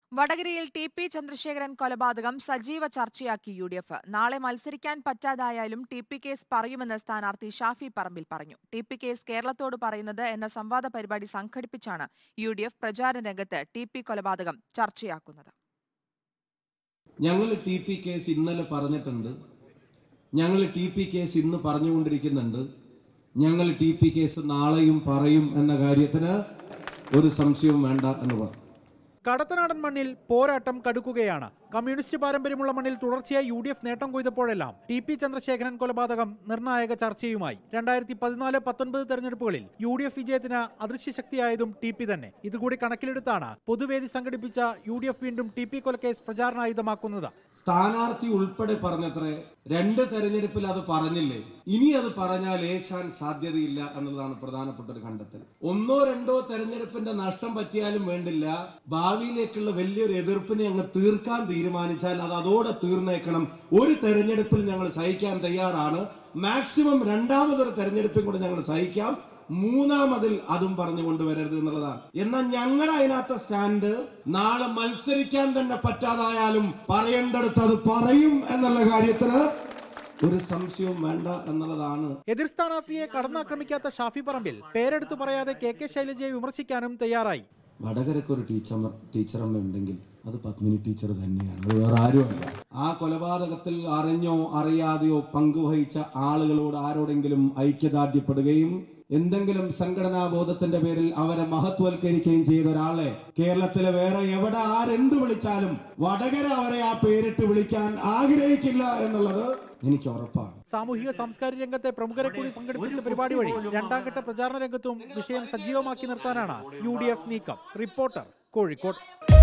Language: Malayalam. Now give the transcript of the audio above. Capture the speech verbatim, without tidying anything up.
വടകരയിൽ ടി പി ചന്ദ്രശേഖരൻ കൊലപാതകം സജീവ ചർച്ചയാക്കി യു ഡി എഫ്. നാളെ മത്സരിക്കാൻ പറ്റാതായാലും ടി പി കേസ് പറയുമെന്ന് സ്ഥാനാർത്ഥി ഷാഫി പറമ്പിൽ പറഞ്ഞു. ടി പി കേസ് കേരളത്തോട് പറയുന്നത് എന്ന സംവാദ പരിപാടി സംഘടിപ്പിച്ചാണ് യു ഡി എഫ് പ്രചാരണ രംഗത്ത് ടി പി കൊലപാതകം ചർച്ചയാക്കുന്നത്. ഞങ്ങൾ ടി പി കേസ് ഇന്നലെ പറഞ്ഞിട്ടുണ്ട്, ഞങ്ങൾ ടി പി കേസ് ഇന്ന് പറഞ്ഞുകൊണ്ടിരിക്കുന്നുണ്ട്, ഞങ്ങൾ ടി പി കേസ് നാളെയും പറയും എന്ന കാര്യത്തിന് ഒരു സംശയവും വേണ്ട എന്ന് പറഞ്ഞു. കടത്തനാടൻ മണ്ണിൽ പോരാട്ടം കടുക്കുകയാണ്. കമ്മ്യൂണിസ്റ്റ് പാരമ്പര്യമുള്ള മണ്ണിൽ തുടർച്ചയായി യു ഡി എഫ് നേട്ടം കൊയ്തപ്പോഴെല്ലാം ടി പി ചന്ദ്രശേഖരൻ കൊലപാതകം നിർണായക ചർച്ചയുമായി. രണ്ടായിരത്തി പതിനാല് പത്തൊൻപത് തെരഞ്ഞെടുപ്പുകളിൽ യു ഡി എഫ് വിജയത്തിന് അദൃശ്യശക്തിയായതും ടി പി തന്നെ. ഇതുകൂടി കണക്കിലെടുത്താണ് പൊതുവേദി സംഘടിപ്പിച്ച യു ഡി എഫ് വീണ്ടും ടി പി കൊലക്കേസ് പ്രചാരണായുധമാക്കുന്നത്. സ്ഥാനാർത്ഥി ഉൾപ്പെടെ പറഞ്ഞത്രേ, രണ്ട് തെരഞ്ഞെടുപ്പിൽ അത് പറഞ്ഞില്ലേ, ഇനി അത് പറഞ്ഞാൽ ഏശാൻ സാധ്യതയില്ല എന്നുള്ളതാണ് പ്രധാനപ്പെട്ട ഒരു കണ്ടെത്തൽ. ഒന്നോ രണ്ടോ തെരഞ്ഞെടുപ്പിന്റെ നഷ്ടം പറ്റിയാലും വേണ്ടില്ല, ഭാവിയിലേക്കുള്ള വലിയൊരു എതിർപ്പിനെ അങ്ങ് തീർക്കാൻ തീരുമാനിച്ചാൽ അത് അതോടെ തീർന്നേക്കണം. ഒരു തെരഞ്ഞെടുപ്പിൽ ഞങ്ങൾ സഹിക്കാൻ തയ്യാറാണ്, മാക്സിമം രണ്ടാമതൊരു തെരഞ്ഞെടുപ്പും കൂടെ ഞങ്ങൾ സഹിക്കാം, മൂന്നാമതിൽ അതും പറഞ്ഞു കൊണ്ടുവരരുത് എന്നുള്ളതാണ്. എന്നാൽ ഞങ്ങൾ അതിനകത്ത് സ്റ്റാൻഡ് നാളെ മത്സരിക്കാൻ തന്നെ പറ്റാതായാലും പറയേണ്ടടുത്ത് അത് പറയും എന്നുള്ള കാര്യത്തിന് ഒരു സംശയവും വേണ്ട എന്നുള്ളതാണ്. എതിർ സ്ഥാനാർത്ഥിയെ കടന്നാക്രമിക്കാത്ത ഷാഫി പറമ്പിൽ പേരെടുത്തു പറയാതെ കെ കെ ശൈലജയെ വിമർശിക്കാനും തയ്യാറായി. വടകരക്ക് ഒരു ടീച്ചർ ടീച്ചറമ്മ ഉണ്ടെങ്കിൽ അത് പത്മിനി ടീച്ചർ തന്നെയാണ്, അത് വേറെ ആരുമല്ല. ആ കൊലപാതകത്തിൽ അറിഞ്ഞോ അറിയാതെയോ പങ്കുവഹിച്ച ആളുകളോട് ആരോടെങ്കിലും ഐക്യദാർഢ്യപ്പെടുകയും എന്തെങ്കിലും സംഘടനാ ബോധത്തിന്റെ പേരിൽ അവരെ മഹത്വവൽക്കരിക്കുകയും ചെയ്ത ഒരാളെ കേരളത്തിലെ വേറെ എവിടെ ആരെന്ത് വിളിച്ചാലും വടകര അവരെ ആ പേരിട്ട് വിളിക്കാൻ ആഗ്രഹിക്കില്ല എന്നുള്ളത് എനിക്ക് ഉറപ്പാണ്. സാമൂഹിക സാംസ്കാരിക രംഗത്തെ പ്രമുഖരെ കൂടി പങ്കെടുപ്പിച്ച പരിപാടി വഴി രണ്ടാം ഘട്ട പ്രചാരണ രംഗത്തും വിഷയം സജീവമാക്കി നിർത്താനാണ് യു ഡി എഫ് നീക്കം. റിപ്പോർട്ടർ, കോഴിക്കോട്.